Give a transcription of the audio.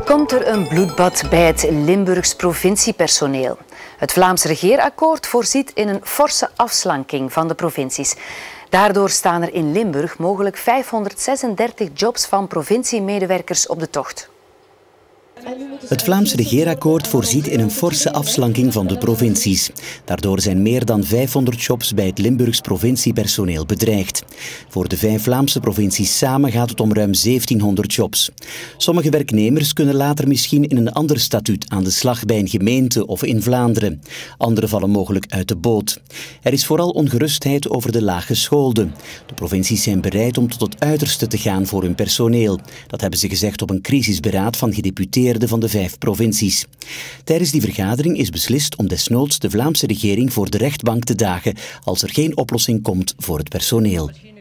Komt er een bloedbad bij het Limburgs provinciepersoneel? Het Vlaams regeerakkoord voorziet in een forse afslanking van de provincies. Daardoor staan er in Limburg mogelijk 536 jobs van provinciemedewerkers op de tocht. Het Vlaams regeerakkoord voorziet in een forse afslanking van de provincies. Daardoor zijn meer dan 500 jobs bij het Limburgs provinciepersoneel bedreigd. Voor de 5 Vlaamse provincies samen gaat het om ruim 1700 jobs. Sommige werknemers kunnen later misschien in een ander statuut aan de slag bij een gemeente of in Vlaanderen. Anderen vallen mogelijk uit de boot. Er is vooral ongerustheid over de laaggeschoolden. De provincies zijn bereid om tot het uiterste te gaan voor hun personeel. Dat hebben ze gezegd op een crisisberaad van gedeputeerden van de 5 provincies. Tijdens die vergadering is beslist om desnoods de Vlaamse regering voor de rechtbank te dagen als er geen oplossing komt voor het personeel.